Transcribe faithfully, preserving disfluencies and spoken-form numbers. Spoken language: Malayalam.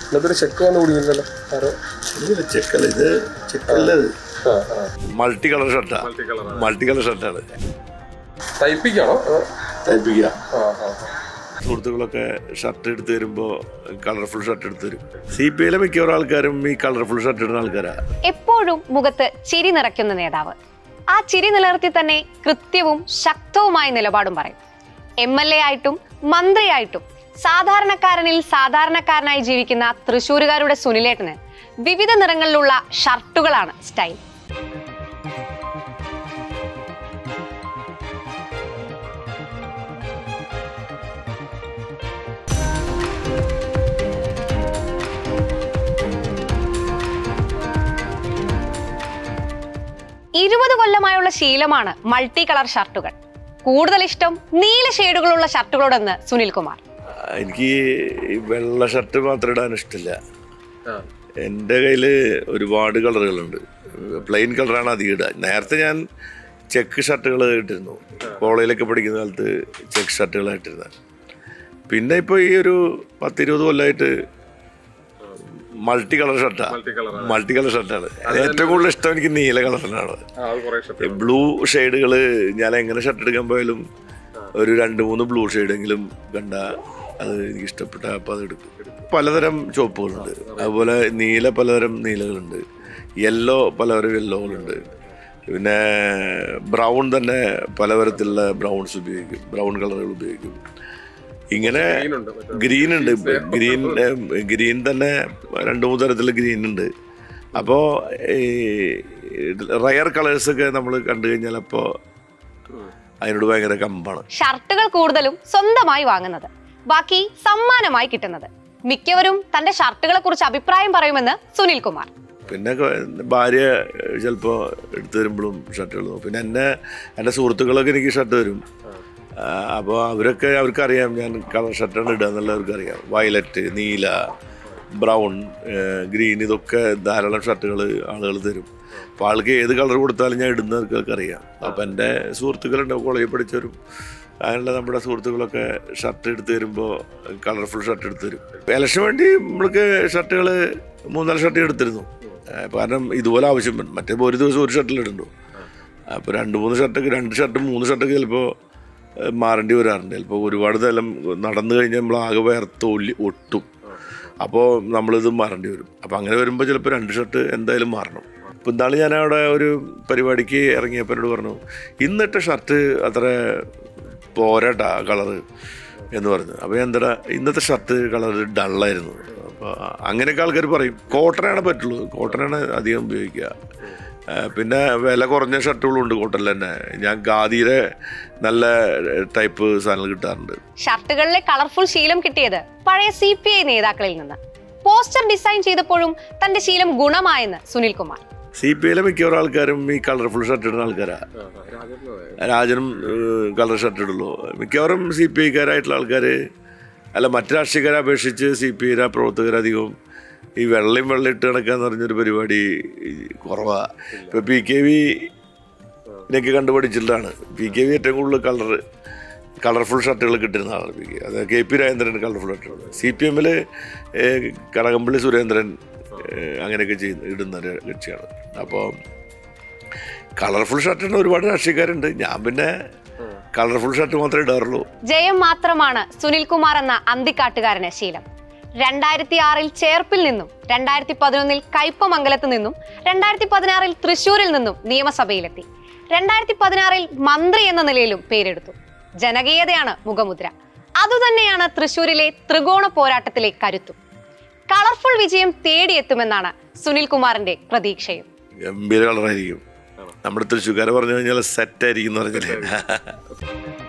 ചെക്കല്ല ഇത് ചെക്കല്ല മൾട്ടി കളർ ഷർട്ടാ മൾട്ടി കളർ ഷർട്ടാണ്. സുഹൃത്തുക്കളൊക്കെ ഷർട്ട് എടുത്ത് വരുമ്പോൾ കളർഫുൾ ഷർട്ട് എടുത്ത് തരും. സി പി ഐയിലെ മിക്കവാറും ആൾക്കാരും ഈ കളർഫുൾ ഷർട്ട് ഇടുന്ന ആൾക്കാരാ. എപ്പോഴും മുഖത്ത് ചിരി നിറയ്ക്കുന്ന നേതാവ്. ആ ചിരി നിലനിർത്തി തന്നെ കൃത്യവും ശക്തവുമായ നിലപാടും പറയും. എം എൽ എ ആയിട്ടും മന്ത്രിയായിട്ടും സാധാരണക്കാരനിൽ സാധാരണക്കാരനായി ജീവിക്കുന്ന തൃശ്ശൂരുകാരുടെ സുനിലേട്ടന് വിവിധ നിറങ്ങളിലുള്ള ഷർട്ടുകളാണ് സ്റ്റൈൽ. ഇരുപത് കൊല്ലമായുള്ള ശീലമാണ് മൾട്ടി കളർ ഷർട്ടുകൾ. കൂടുതൽ ഇഷ്ടം നീല ഷെയ്ഡുകളുള്ള ഷർട്ടുകളോടെന്ന് സുനിൽകുമാർ. എനിക്ക് വെള്ള ഷർട്ട് മാത്രം ഇടാൻ ഇഷ്ടമില്ല. എൻ്റെ കയ്യിൽ ഒരുപാട് കളറുകളുണ്ട്. പ്ലെയിൻ കളറാണ് അധികം ഇടുക. നേരത്തെ ഞാൻ ചെക്ക് ഷർട്ടുകൾ ഇട്ടിരുന്നു. കോളേജിലൊക്കെ പഠിക്കുന്ന കാലത്ത് ചെക്ക് ഷർട്ടുകളായിട്ടിരുന്നത്. പിന്നെ ഇപ്പോൾ ഈ ഒരു പത്തിരുപത് കൊല്ലമായിട്ട് മൾട്ടി കളർ ഷർട്ടാണ് മൾട്ടി കളർ ഷർട്ടാണ് ഏറ്റവും കൂടുതൽ ഇഷ്ടം. എനിക്ക് നീല കളറിനാണ്. ബ്ലൂ ഷെയ്ഡുകൾ ഞാൻ എങ്ങനെ ഷർട്ട് എടുക്കാൻ പോയാലും ഒരു രണ്ട് മൂന്ന് ബ്ലൂ ഷെയ്ഡെങ്കിലും കണ്ട അത് എനിക്ക് ഇഷ്ടപ്പെട്ട അപ്പം അത് എടുക്കും. പലതരം ചുവപ്പുകളുണ്ട്, അതുപോലെ നീല പലതരം നീലകളുണ്ട്, യെല്ലോ പലതരം യെല്ലോകളുണ്ട്, പിന്നെ ബ്രൗൺ തന്നെ പലതരത്തിലുള്ള ബ്രൗൺസ് ഉപയോഗിക്കും, ബ്രൗൺ കളറുകൾ ഉപയോഗിക്കും. ഇങ്ങനെ ഗ്രീൻ ഉണ്ട്. ഗ്രീൻ ഗ്രീൻ തന്നെ രണ്ട് മൂന്ന് തരത്തിലുള്ള ഗ്രീൻ ഉണ്ട്. അപ്പോൾ ഈ റയർ കളേഴ്സൊക്കെ നമ്മൾ കണ്ടു കഴിഞ്ഞാൽ അപ്പോൾ അതിനോട് ഭയങ്കര കമ്പാണ്. ഷർട്ടുകൾ കൂടുതലും സ്വന്തമായി വാങ്ങുന്നത്, ബാക്കി സമ്മാനമായി കിട്ടുന്നത്. മിക്കവരും തന്റെ ഷർട്ടുകളെ കുറിച്ച് അഭിപ്രായം പറയുമെന്ന് സുനിൽകുമാർ. പിന്നെ ഭാര്യ ചിലപ്പോൾ എടുത്തു തരുമ്പോഴും ഷർട്ടുകൾ നോക്കും. പിന്നെ എന്നെ എൻ്റെ സുഹൃത്തുക്കളൊക്കെ എനിക്ക് ഷർട്ട് തരും. അപ്പോൾ അവരൊക്കെ അവർക്കറിയാം ഞാൻ കളർ ഷർട്ടാണ് ഇടുക എന്നുള്ളവർക്കറിയാം. വയലറ്റ്, നീല, ബ്രൗൺ, ഗ്രീൻ, ഇതൊക്കെ ധാരാളം ഷർട്ടുകൾ ആളുകൾ തരും. അപ്പോൾ ആൾക്ക് ഏത് കളർ കൊടുത്താലും ഞാൻ ഇടുന്നവർക്കൊക്കെ അറിയാം. അപ്പം എൻ്റെ സുഹൃത്തുക്കളുണ്ട്, കോളേജിൽ പഠിച്ചവരും അങ്ങനെയുള്ള നമ്മുടെ സുഹൃത്തുക്കളൊക്കെ ഷർട്ട് എടുത്ത് തരുമ്പോൾ കളർഫുൾ ഷർട്ട് എടുത്ത് തരും. ഇലക്ഷന് വേണ്ടി നമ്മൾക്ക് ഷർട്ടുകൾ മൂന്നാല് ഷർട്ട് എടുത്തിരുന്നു. കാരണം ഇതുപോലെ ആവശ്യം വരും. മറ്റേ ഒരു ദിവസം ഒരു ഷർട്ടിലിടുന്നു. അപ്പോൾ രണ്ട് മൂന്ന് ഷർട്ടൊക്കെ രണ്ട് ഷർട്ടും മൂന്ന് ഷർട്ടൊക്കെ ചിലപ്പോൾ മാറേണ്ടി വരാറുണ്ട്. ചിലപ്പോൾ ഒരുപാട് സ്ഥലം നടന്നു കഴിഞ്ഞാൽ നമ്മൾ ആകെ വേർത്തൊല്ലി ഒട്ടും. അപ്പോൾ നമ്മളിത് മാറേണ്ടി വരും. അപ്പോൾ അങ്ങനെ വരുമ്പോൾ ചിലപ്പോൾ രണ്ട് ഷർട്ട് എന്തായാലും മാറണം. ഇപ്പോൾ ഇന്നാൾ ഞാൻ അവിടെ ഒരു പരിപാടിക്ക് ഇറങ്ങിയപ്പോൾ എന്നോട് പറഞ്ഞു, ഇന്നിട്ട ഷർട്ട് അത്ര പോരാട്ടാ കളറ് എന്ന് പറഞ്ഞു. അപ്പോൾ എന്താ ഇന്നത്തെ ഷർട്ട് കളർ ഡള്ളായിരുന്നു. അപ്പോൾ അങ്ങനെയൊക്കെ ആൾക്കാർ പറയും. കോട്ടനാണ് പറ്റുള്ളൂ, കോട്ടനാണ് അധികം ഉപയോഗിക്കുക. പിന്നെ വില കുറഞ്ഞ ഷർട്ടുകളുണ്ട് കോട്ടണിൽ തന്നെ. ഞാൻ ഖാദിയുടെ നല്ല ടൈപ്പ് സാധനങ്ങൾ കിട്ടാറുണ്ട്. ഷർട്ടുകളിലെ കളർഫുൾ ശീലം കിട്ടിയത് പഴയ സി പി ഐ നേതാക്കളിൽ നിന്ന്. പോസ്റ്റർ ഡിസൈൻ ചെയ്തപ്പോഴും തന്റെ ശീലം ഗുണമായെന്ന് സുനിൽകുമാർ. സി പി ഐയിലെ മിക്കവാറും ആൾക്കാരും ഈ കളർഫുൾ ഷർട്ട് ഇടുന്ന ആൾക്കാരാ. രാജനും കളർ ഷർട്ട് ഇടുള്ളൂ. മിക്കവാറും സി പി ഐക്കാരായിട്ടുള്ള ആൾക്കാർ, അല്ല മറ്റു രാഷ്ട്രീയക്കാരെ അപേക്ഷിച്ച് സി പി ഐ പ്രവർത്തകരധികവും ഈ വെള്ളയും വെള്ളം ഇട്ട് കിടക്കാന്ന് പറഞ്ഞൊരു പരിപാടി കുറവാണ്. ഇപ്പോൾ പി കെ വിനൊക്കെ കണ്ടുപിടിച്ചിട്ടാണ്. പി കെ വി ഏറ്റവും കൂടുതൽ കളർ കളർഫുൾ ഷർട്ടുകൾ കിട്ടുന്ന ആളാണ് പി കെ. അത് കെ പി രാജേന്ദ്രൻ കളർഫുൾ ഷർട്ടുകൾ. സി പി എമ്മിൽ കടകംപള്ളി സുരേന്ദ്രൻ അങ്ങനെയൊക്കെ ചെയ്യുന്ന ഇടുന്ന ഒരു കക്ഷിയാണ്. അപ്പോൾ കളർഫുൾ ഷർട്ടിന് ഒരുപാട് രാഷ്ട്രീയക്കാരുണ്ട്. ഞാൻ പിന്നെ കളർഫുൾ ഷർട്ട് മാത്രമേ ഇടാറുള്ളൂ. ജയം മാത്രമാണ് സുനിൽകുമാർ എന്ന അന്തിക്കാട്ടുകാരന് ശീലം. രണ്ടായിരത്തി ആറിൽ ചേർപ്പിൽ നിന്നും രണ്ടായിരത്തി പതിനൊന്നിൽ കയ്പമംഗലത്ത് നിന്നും രണ്ടായിരത്തി പതിനാറിൽ തൃശ്ശൂരിൽ നിന്നും നിയമസഭയിലെത്തി. രണ്ടായിരത്തി പതിനാറിൽ മന്ത്രി എന്ന നിലയിലും പേരെടുത്തു. ജനകീയതയാണ് മുഖമുദ്ര. അതുതന്നെയാണ് തൃശ്ശൂരിലെ ത്രികോണ പോരാട്ടത്തിലെ കരുത്തും. കളർഫുൾ വിജയം തേടിയെത്തുമെന്നാണ് സുനിൽകുമാറിന്റെ പ്രതീക്ഷയും. ഗംഭീര കളറായിരിക്കും. നമ്മുടെ തൃശ്ശൂർക്കാരെ പറഞ്ഞു കഴിഞ്ഞാൽ സെറ്റായിരിക്കും എന്ന് പറഞ്ഞില്ലേ.